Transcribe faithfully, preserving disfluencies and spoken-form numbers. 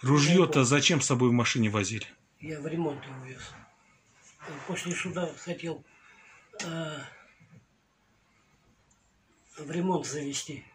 Ружье-то зачем с собой в машине возили? Я в ремонт его вез. После суда хотел э, в ремонт завести.